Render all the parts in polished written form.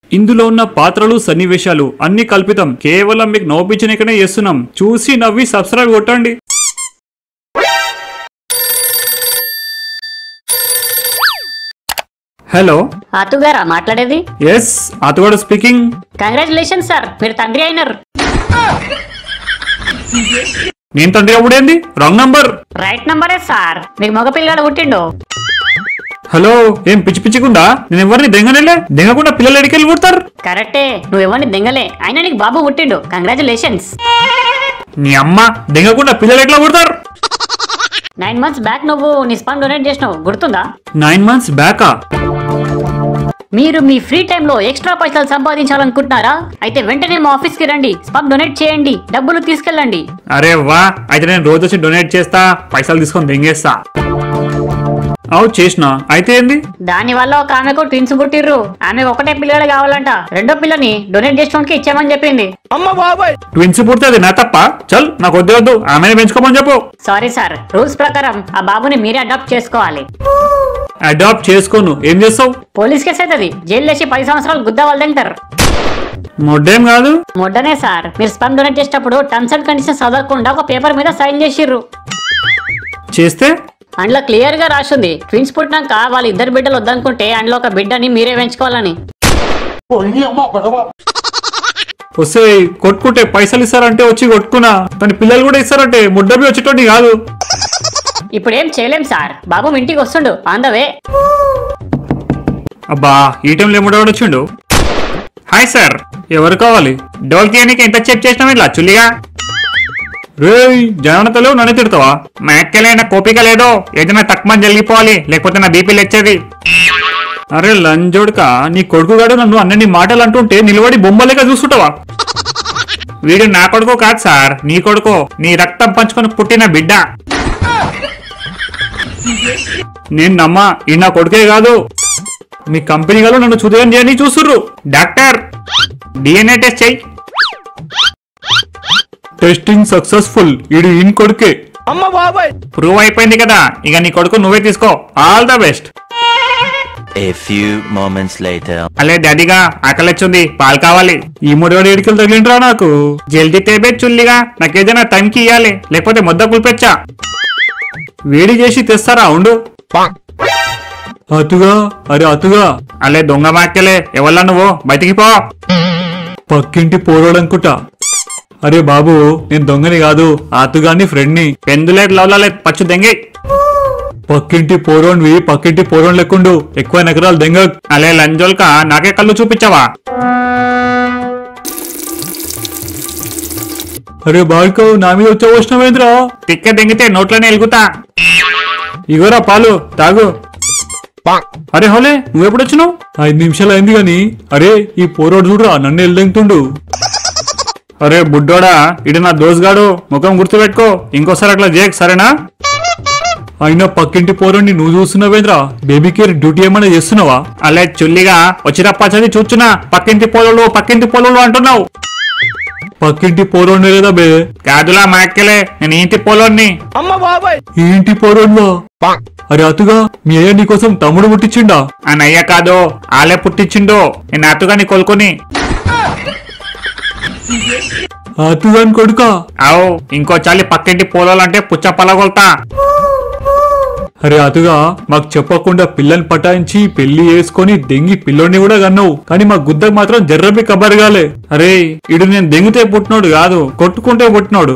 ఇందులో ఉన్న పాత్రలు సన్నివేశాలు అన్ని కల్పితం. కేవలం మీకు నవ్వించడానికనే చేస్తున్నాం. చూసి నవ్వి సబ్స్క్రైబ్ కొట్టండి. హలో, ఆతుగారా మాట్లాడేది? ఎస్, ఆతుగాడు స్పీకింగ్. కంగ్రాచులేషన్ సార్, మీరు తండ్రి అయినారు. నేను తండ్రి అప్పుడేంది? Wrong number. రైట్ నంబరే సార్, మీకు మగ పిల్లగాడు పుట్టిండు. హలో, ఏం పిచ్చి పిచ్చిగుందా? నేను ఎవరిని దెంగనేలే. దెంగకుండా పిల్లలు ఎడికెళ్ళి పుడతారు? కరెక్టే, నువ్వు ఎవరిని దెంగలే, అయినా నీకు బాబు పుట్టిండు. కంగ్రాచులేషన్స్. నీ అమ్మ, దెంగకుండా పిల్లలు ఎట్లా పుడతారు? 9 months బ్యాక్ నువ్వు నీ స్పర్మ్ డొనేట్ చేసినావు, గుర్తుందా? 9 months బ్యాకా? మీరు మీ ఫ్రీ టైమ్ లో ఎక్స్ట్రా పైసలు సంపాదించాలనుకుంటున్నారా? అయితే వెంటనే మా ఆఫీస్ కి రండి, స్పర్మ్ డొనేట్ చేయండి, డబ్బులు తీసుకెళ్ళండి. అరే వా, అయితే నేను రోజు వచ్చి డొనేట్ చేస్తా, పైసలు తీసుకొని దెంగేస్తా. అవు చేసిన, అయితే ఏంది? దాని వల్ల ఒక ఆమెకు ట్విన్స్ పుట్టిర్రు. ఆమె ఒకటే పిల్లలు కావాలంట, రెండో పిల్లని డొనేట్ చేసుకోవడానికి ఇచ్చామని చెప్పింది. ట్విన్స్ పుడితే అది నా తప్ప? చల్, నాకు వద్దు వద్దు, ఆమెనే పెంచుకోమని చెప్పు. సారీ సార్, రూల్స్ ప్రకారం ఆ బాబుని మీరే అడాప్ట్ చేసుకోవాలి. అడాప్ట్ చేసుకోను, ఏం చేస్తావు? పోలీస్ కేసు అవుతుంది, జైలు వేసి 10 సంవత్సరాలు గుద్ద వాళ్ళు తింటారు. మొడ్డేం కాదు. మొడ్డనే సార్, మీరు స్పర్మ్ డొనేట్ చేసేటప్పుడు టర్మ్స్ అండ్ కండిషన్స్ చదవకుండా ఒక పేపర్ మీద సైన్ చేసిర్రు. చేస్తే అందులో క్లియర్ గా రాసింది, ట్విన్స్ పుట్టినాక వాళ్ళ ఇద్దరు బిడ్డలు వద్దనుకుంటే అందులో ఒక బిడ్డని మీరే పెంచుకోవాలని. వస్తే కొట్టుకుంటే పైసలు ఇస్తారంటే వచ్చి కొట్టుకున్నా, కానీ పిల్లలు కూడా ఇస్తారంటే ముడ్డబి వచ్చేటోని కాదు. ఇప్పుడు ఏం చేయలేం సార్, బాబు మీ ఇంటికి వస్తుండు, ఆన్ ద వే. అబ్బా, ఈ టైంలో ఏముడవాడు వచ్చిండు? హాయ్ సార్, ఎవరు కావాలి? డోల్ తీయడానికి ఎంత చెక్ చేసినావు ఇట్లా చుల్లిగా? రేయ్, జాగ్రత్తలో నన్ను తిడతావా? మా ఎక్కలైనా కోపిక లేదో, ఏదైనా తక్కువ జరిగిపోవాలి, లేకపోతే నా బీపీ లెచ్చేది. అరే లంజోడ్కా, నీ కొడుకుగాడు నన్ను అన్ని మాటలు అంటుంటే నిలబడి బొమ్మలేక చూసుకుంటావా? వీడు నా కొడుకు కాదు సార్, నీ కొడుకు, నీ రక్తం పంచుకొని పుట్టిన బిడ్డ. నేను నమ్మా, ఈ నా కొడుకే కాదు. మీ కంపెనీ గారు నన్ను చూద్దాం చేయని చూస్తుర్రు. డాక్టర్, డిఎన్ఏ టెస్ట్ చెయ్యి. టెస్టింగ్ సక్సెస్ఫుల్, ఇది ఇన్ కొడుకే. ప్రూవ్ అయిపోయింది కదా, ఇక నీ కొడుకు నువ్వే తీసుకో. All the best. A few moments later. అలే డాడీగా, ఆకలిచ్చింది, పాలు కావాలి. ఈ 3 ఏడికలు తగిలింట్రా నాకు. జల్దీ తేబే చుల్లిగా, నాకేదైనా టైంకి ఇయ్యాలి, లేకపోతే ముద్ద కుల్పెచ్చా. వేడి చేసి తెస్తారా? ఉండు. అతుగా, అరే అతుగా. అలే దొంగ మాకెలే, ఎవల్లా నువ్వు? బయటికి పో. పక్కింటి పోరాడనుకుంటా. అరే బాబు, నేను దొంగని కాదు, ఆతుగాని ఫ్రెండ్ ని. పెందులేదు లవ్లాలేదు, పచ్చు దెంగే. పక్కింటి పోరోన్వి పక్కింటి పోరోన్ లెక్కుండు, ఎక్కువ నగరాలు దెంగ. అలే లంజోల్కా, నాకే కళ్ళు చూపించావా? అరే బాల్కవ్, నా మీద వచ్చా వచ్చినవేంద్రా? తిక్క దెంగితే నోట్లోనే ఎలుగుతా. ఇగోరా పాలు, తాగు. అరే హోలే, నువ్వెప్పుడు వచ్చినావు? 5 నిమిషాలు అయింది గాని. అరే ఈ పోరోడు చూడరా, నన్ను ఎల్దెంగుతుండు. అరే బుడ్డోడా, ఇడు నా దోస్గాడు, ముఖం గుర్తుపెట్టుకో, ఇంకోసారి అట్లా చేయకు, సరేనా? అయినా పక్కింటి పోరోని నువ్వు చూస్తున్నావేంద్రా? బేబీ కేర్ డ్యూటీ ఏమైనా చేస్తున్నావా? అలే చుల్లిగా, వచ్చిరప్ప చదివి చూస్తున్నా, పక్కింటి పోలోళ్ళు అంటున్నావు. పక్కింటి పోరోని లేదా బే? కాదులా మాక్కలే, నేను ఇంటి పోలోని. ఏంటి పోరోన్వా? అరే అతుగా, మీ అయ్య నీకోసం తమ్ముడు పుట్టించిండా? అన్నయ్య కాదు, ఆలే పుట్టించిండు. నేను అతుగా నీ కొలుకొని. అతుగాని కొడుకా? అవు, ఇంకో చాలి పక్కింటి పోలాలంటే పుచ్చ పలగొల్తా. అరే అతుగా, మాకు చెప్పకుండా పిల్లని పటాయించి పెళ్లి చేసుకుని దెంగి పిల్లోని కూడా కన్నావు, కానీ మా గుద్దకు మాత్రం జర్రబి కబర్గాలే. అరే ఇడు నేను దెంగితే పుట్టినోడు కాదు, కొట్టుకుంటే పుట్టినోడు.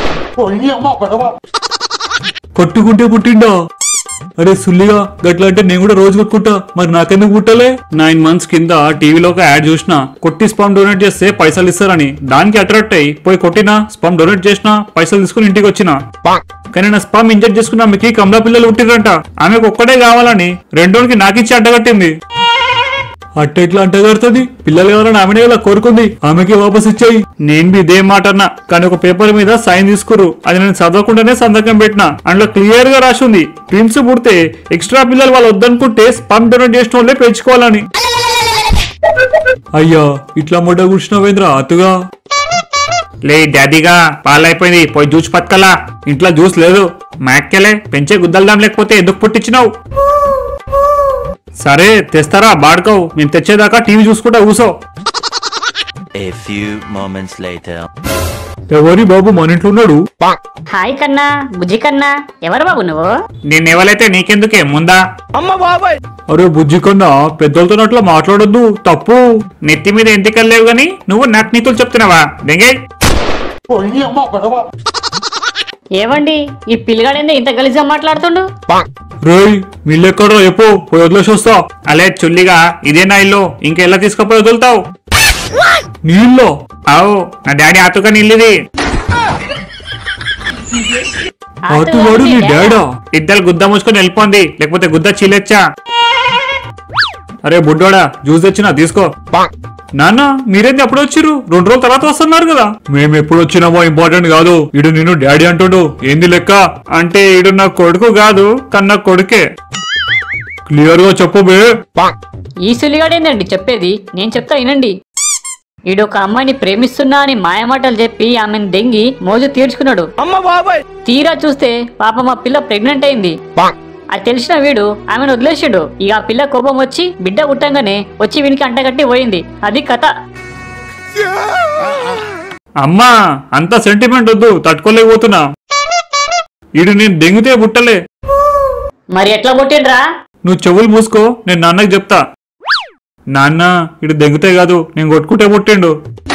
కొట్టుకుంటే పుట్టిండా? అరే సుల్లిగా, గట్లా అంటే నేను కూడా రోజు కొట్టుకుంటా, మరి నాకెందుకు పుట్టలే? 9 months కింద టీవీలో ఒక యాడ్ చూసిన, కొట్టి స్పర్మ్ డొనేట్ చేస్తే పైసలు ఇస్తారని. దానికి అట్రాక్ట్ అయ్యి పోయి కొట్టినా, స్పర్మ్ డొనేట్ చేసినా, పైసలు తీసుకుని ఇంటికి వచ్చిన. కానీ నా స్పర్మ్ ఇంజెక్ట్ చేసుకున్న ఆమెకి కమలా పిల్లలు పుట్టిరంట. ఆమెకు ఒక్కడే కావాలని రెండోనికి నాకిచ్చి అడ్డగట్టింది. అట్టెట్లా అంటగడుతుంది? పిల్లలు కావాలని ఆమెనే ఇలా కోరుకుంది, ఆమెకి వాపస్ ఇచ్చాయి. నేను ఇదే మాట అన్నా, కానీ ఒక పేపర్ మీద సైన్ తీసుకురు. అది నేను చదవకుండానే సంతకం పెట్టినా. అందులో క్లియర్ గా రాసింది, ట్విన్స్ పుడితే ఎక్స్ట్రా పిల్లలు వాళ్ళు వద్దనుకుంటే స్పర్మ్ డొనేట్ చేసిన వాళ్ళే పెంచుకోవాలని. అయ్యా, ఇట్లా ముడ్డ కూర్చున్నావేంద్రా అతుగా? లే డాడీగా, పాలైపోయింది, పోయి జ్యూస్ పట్టుకలా. ఇంట్లో జ్యూస్ లేదు. మాక్కలే, పెంచే గుద్దల్దాం, లేకపోతే ఎందుకు పుట్టించినావు? సరే తెస్తారా బాడుకోవు, నేను తెచ్చేదాకా టీవీ చూసుకుంటా కూసో. A few moments later. ఎవరి బాబు మన ఇంట్లో ఉన్నాడు? హాయ్ కన్నా, బుజ్జి కన్నా, ఎవరు బాబు నువ్వు? నేనెవరైతే నీకెందుకే ముందా? అరే బుజ్జి కన్నా, పెద్దలతో అట్లా మాట్లాడొద్దు, తప్పు. నెత్తి మీద ఎంటికలు లేవు గాని నువ్వు నాకు నీతులు చెప్తున్నావా? దెంగే ఏవండి, ఈ పిల్లగాడేంది ఇంత గలీజ్గా మాట్లాడుతుండు? రేయ్ వీళ్ళెక్కడో ఎప్పు పోయి వదిలేసి వస్తా. అలే చుల్లిగా ఇదే నా ఇల్లు, ఇంకెలా తీసుకుపోయి వదులుతావు? నీళ్ళు? అవు నా డాడీ ఆతుగా నీళ్ళిది. ఆతుగాడు నీ డాడా? ఇద్దరు గుద్ద మూసుకొని వెళ్ళిపోండి, లేకపోతే గుద్ద చీలెచ్చా. అరే బుడ్డోడా, జ్యూస్ తెచ్చినా తీసుకో. నాన్న మీరేంది అప్పుడు వచ్చిర్రు? 2 రోజుల తర్వాత వస్తున్నారు కదా. మేము ఎప్పుడు వచ్చినామో ఇంపార్టెంట్ కాదు, ఇడు నిన్ను డాడీ అంటుడు. ఏంది లెక్క అంటే ఇడు నా కొడుకు కాదు, కన్నా కొడుకే. క్లియర్ గా చెప్పు బే. ఈ సులిగాడేందండి చెప్పేది? నేను చెప్తా వినండి. ఈడు ఒక అమ్మాయిని ప్రేమిస్తున్నా అని మాయమాటలు చెప్పి ఆమెను దెంగి మోజు తీర్చుకున్నాడు. తీరా చూస్తే పాపం ఆ పిల్ల ప్రెగ్నెంట్ అయింది. అది తెలిసిన వీడు ఆమెను వదిలేసాడు. ఇక ఆ పిల్ల కోపం వచ్చి బిడ్డ పుట్టంగానే వచ్చి వీనికి అంటగట్టి పోయింది. అది కథ. అమ్మా అంత సెంటిమెంట్ వద్దు, తట్టుకోలేకపోతున్నా. ఈడు నేను దెంగితే పుట్టలే. మరి ఎట్లా పుట్టిండ్రా? నువ్వు చెవులు మూసుకో, నేను నాన్నకి చెప్తా. నాన్న ఇటు దెంగితే కాదు, నేను కొట్టుకుంటే పుట్టిండు.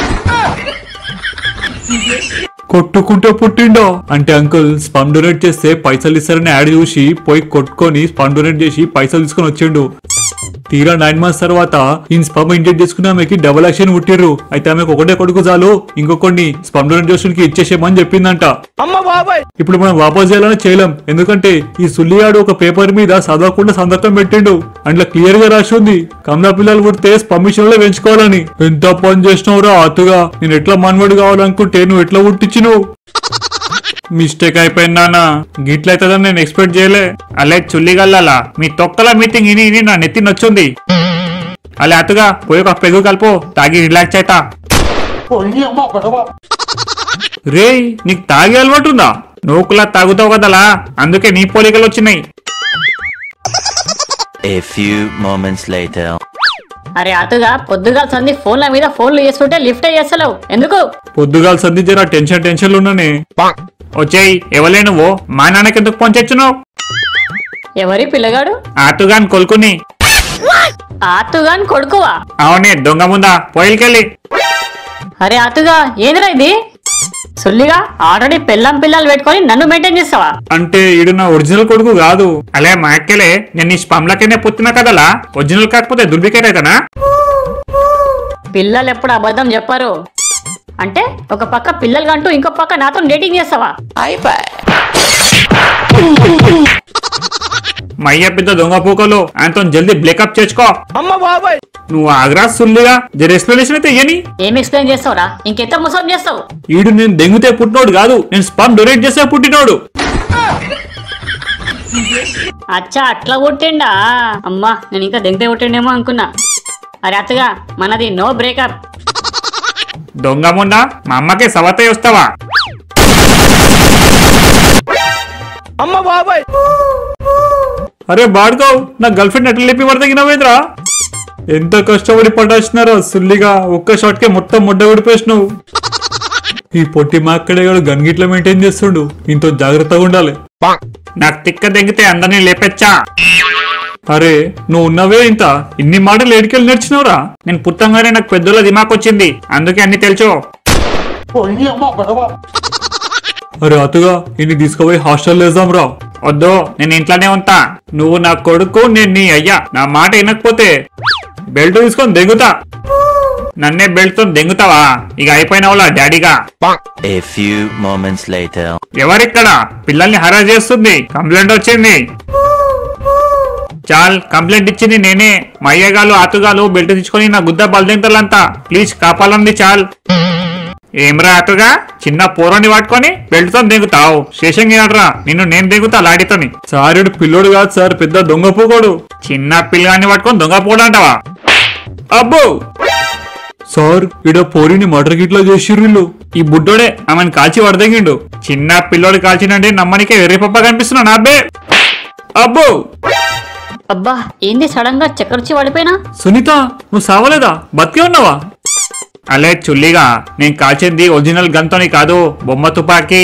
కొట్టుకుంటే పుట్టిండో అంటే అంకుల్ స్పమ్ డొనేట్ చేస్తే పైసలు ఇస్తారని యాడ్ చూసి పోయి కొట్టుకొని స్పమ్ డొనేట్ చేసి పైసలు తీసుకొని వచ్చిండు. తీరా 9 months తర్వాత ఈ స్పమ్ ఇంజెక్ట్ చేసుకుని ఆమెకి డబుల్ యాక్షన్ పుట్టిర్రు. అయితే ఆమెకు ఒకటే కొడుకు చాలు, ఇంకొకటి స్పమ్ డొనేట్ చేసుకుని ఇచ్చేసేమని చెప్పిందంట. ఇప్పుడు మనం వాపస్ చేయాలని చేయలేం, ఎందుకంటే ఈ సుల్లియాడు ఒక పేపర్ మీద చదవకుండా సంతకం పెట్టిండు. అందులో క్లియర్ గా రాసి ఉంది కమలా పిల్లలు పుడితే స్పమ్ మిషన్ లో పెంచుకోవాలని. ఎంత పని చేసినావురా ఆతుగా, నేను ఎట్లా మనవడు కావాలనుకుంటే నువ్వు ఎట్లా పుట్టించినావు? మిస్టేక్ అయిపోయింది నాన్న, గిట్లయితుందని నేను ఎక్స్పెక్ట్ చేయలే. అలే చుల్లిగల్లాలా మీ తొక్కల మీటింగ్ ఇని నా నెత్తి నచ్చుంది. అలే అతుగా పోయి ఒక పెగు కలుపు, తాగి రిలాక్స్ అయితా. రే నీకు తాగి అలవాటు ఉందా? నూకులా తాగుతావు కదలా, అందుకే నీ పోలికలు వచ్చినాయి. A few moments later. అరే అతుగా పొద్దుగాల సంధి ఫోన్ల మీద ఫోన్లు చేస్తుంటే లిఫ్ట్ చేస్తలేవు ఎందుకు? పొద్దుగాల సంధి జరా టెన్షన్లు ఉన్నానే. వచ్చేయి ఎవలే నువ్వు? మా నాన్నకెందుకు ఫోన్ తెచ్చున్నావు? ఎవరి పిల్లగాడు? ఆతుగాని కొలుకుని. ఆతుగాని కొడుకువా? అవునే దొంగ ముందా, పోయికెళ్ళి. అరే ఆతుగా ఏందిరా ఇది? సుల్లిగా ఆల్రెడీ పిల్లలు పెట్టుకొని నన్ను మెయింటైన్ చేస్తావా? అంటే ఈడు నా ఒరిజినల్ కొడుకు కాదు. అలే మా అక్కలే, నేను ఈ స్పమ్లకైనా పుట్టినా కదలా, ఒరిజినల్ కాకపోతే దుర్బికేనే కదా. పిల్లలు ఎప్పుడు అబద్ధం చెప్పారు. అంటే ఒక పక్క పిల్లలు కంటూ ఇంకో పక్క నాతో డేటింగ్ చేస్తావా? మయ్య పెద్ద దొంగ పూకలు, ఆయనతో జల్దీ బ్రేకప్ చేసుకో. నువ్వు ఆగ్రా సుల్లిగా జర ఎక్స్ప్లెనేషన్ అయితే ఇయ్యని. ఏం ఎక్స్ప్లెయిన్ చేస్తావురా? ఇంకెంత మోసం చేస్తావు? ఈడు నేను దెంగితే పుట్టినోడు కాదు, నేను స్పమ్ డొనేట్ చేస్తే పుట్టినోడు. అచ్చా అట్లా పుట్టిండా? అమ్మా నేను ఇంకా దెంగితే పుట్టిండేమో అనుకున్నా. అరే అత్తగా మనది నో బ్రేకప్. దొంగ మొన్న మా అమ్మకే సవతే వస్తావా? అరే బాడుకోవు, నా గర్ల్ ఫ్రెండ్ ఎట్లా లేపి పడతగినవేంద్రా? ఎంత కష్టపడి పట్టాల్సినారో సుల్లిగా, ఒక్క షాట్ కే మొత్తం ముడ్డ ఊడిపేసినావు. ఈ పొట్టి మాక్కడేగాడు గన్గిట్ల మెయింటైన్ చేస్తుండు, ఇంతో జాగ్రత్తగా ఉండాలి. నాకు తిక్క దెంగితే అందరినీ లేపెచ్చా. అరే నువ్వు ఉన్నవే ఇంత, ఇన్ని మాటలు ఏడికెళ్ళి నేర్చినవురా? నేను పుట్టంగానే నాకు పెద్దోళ్ళ దిమాక్ వచ్చింది, అందుకే అన్ని తెలుసు. అరే అతుగా ఇన్ని తీసుకుపోయి హాస్టల్ వేద్దాం రా. వద్దు నేను ఇంట్లోనే ఉంటా. నువ్వు నా కొడుకు, నేను నీ అయ్యా. నా మాట వినకపోతే బెల్ట్ తీసుకొని దెంగుతా. నన్నే బెల్ట్ తో దెంగుతావా? ఇక అయిపోయినావులా డాడీగా. A few moments later. ఎవరిక్కడ పిల్లల్ని హరాస్ చేస్తుంది? కంప్లైంట్ వచ్చింది. చాల్ కంప్లైంట్ ఇచ్చింది నేనే. మా అయ్యగాలు ఆతుగాలు బెల్ట్ తీసుకొని నా గుద్ద బలదింతలంతా ప్లీజ్ కాపాలంది. చాల్. ఏమ్రా అతుగా, చిన్న పోరాన్ని పట్టుకొని బెల్ట్ తో దిగుతావు? శేషం రా, నిన్ను నేను దిగుతా లాడితోని. సార్ ఇడు పిల్లోడు కాదు సార్, పెద్ద దొంగ పూకోడు. చిన్న పిల్లాన్ని పట్టుకొని దొంగ పోడంటావా? అబ్బో సార్ ఇడ పోరిని మటర్ గిట్లా చేసిర్రు. ఈ బుడ్డోడే ఆమెను కాల్చి వడదగిండు. చిన్న పిల్లోడు కాల్చినండి నమ్మనికే వెర్రి పప్ప కనిపిస్తున్నా. అబ్బే అబ్బో అబ్బా ఏంది సడన్ గా చక్కరొచ్చి పడిపోయినా? సునీత నువ్వు సావలేదా? బతికే ఉన్నావా? అలే చుల్లిగా, నేను కాల్చింది ఒరిజినల్ గన్తోని కాదు, బొమ్మ తుపాకీ.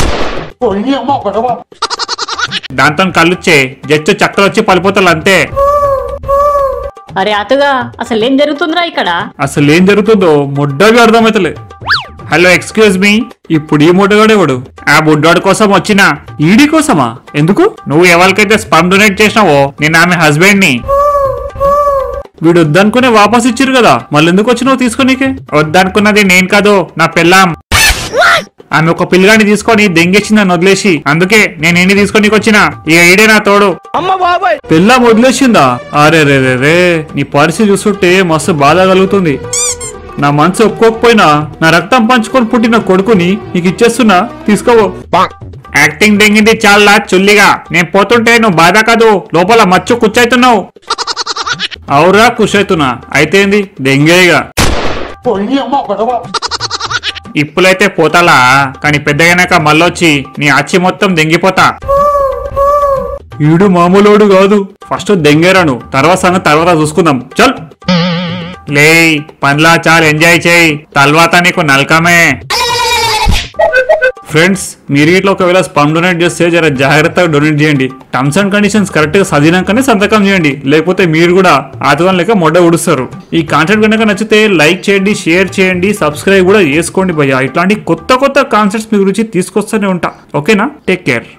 దాంతో కళ్ళుచ్చే జస్ట్ చక్కర వచ్చి పడిపోతారు అంతే. అరే అతుగా అసలు ఏం జరుగుతుందిరా ఇక్కడ? అసలు ఏం జరుగుతుందో ముడ్డగా అర్థమైతలే. హలో ఎక్స్క్యూజ్ మీ, ఇప్పుడు ఈ ముడ్డగాడేవాడు? ఆ బుడ్డోడి కోసం వచ్చినా. ఈడి కోసమా? ఎందుకు? నువ్వు ఎవరికైతే స్పర్మ్ డొనేట్ చేసినావో నేను ఆమె హస్బెండ్ ని. వీడు వద్దనుకునే వాపస్ ఇచ్చిరు కదా, మళ్ళీ ఎందుకు వచ్చినావు తీసుకోనీకే? వద్దనుకున్నది నేను కాదు, నా పెళ్ళాం. ఆమె ఒక పిల్లగాని తీసుకొని దెంగేసింది నన్ను వదిలేసి, అందుకే నేను ఎన్ని తీసుకొని వచ్చినా. ఇక ఈడే నా తోడు. పెళ్ళాం వదిలేసిందా? అరే రే రే రే, నీ పరిస్థితి చూస్తుంటే మస్తు బాధ కలుగుతుంది. నా మనసు ఒప్పుకోకపోయినా నా రక్తం పంచుకొని పుట్టిన కొడుకుని నీకు ఇచ్చేస్తున్నా, తీసుకోవో. యాక్టింగ్ దెంగింది చాలా చుల్లిగా. నేను పోతుంటే నువ్వు బాధ కాదు, లోపల మచ్చు కుచ్చైతున్నావు. అవురా కుషైతున్నా, అయితే ఏంది దెంగేగా. ఇప్పుడైతే పోతాలా, కానీ పెద్దగానాక మళ్ళొచ్చి నీ ఆచి మొత్తం దెంగిపోతా. ఈడు మామూలోడు కాదు, ఫస్ట్ దెంగేరాను, తర్వాత సంగతి తర్వాత చూసుకుందాం. చల్ లే పనిలా చాలు ఎంజాయ్ చేయి, తర్వాత నీకు నల్కమే. ఫ్రెండ్స్, మీరు ఇట్లా ఒకవేళ స్పర్మ్ డొనేట్ చేస్తే జర జాగ్రత్తగా డొనేట్ చేయండి. టర్మ్స్ అండ్ కండిషన్స్ కరెక్ట్ గా చదివినాకనే సంతకం చేయండి, లేకపోతే మీరు కూడా ఆతుగా లేక మొడ్డ ఉడుస్తారు. ఈ కాంటెంట్ కనుక నచ్చితే లైక్ చేయండి, షేర్ చేయండి, సబ్స్క్రైబ్ కూడా చేసుకోండి భయ్యా. ఇట్లాంటి కొత్త కొత్త కాన్సెప్ట్స్ మీ గురించి తీసుకొస్తూనే ఉంటా. ఓకేనా? Take care.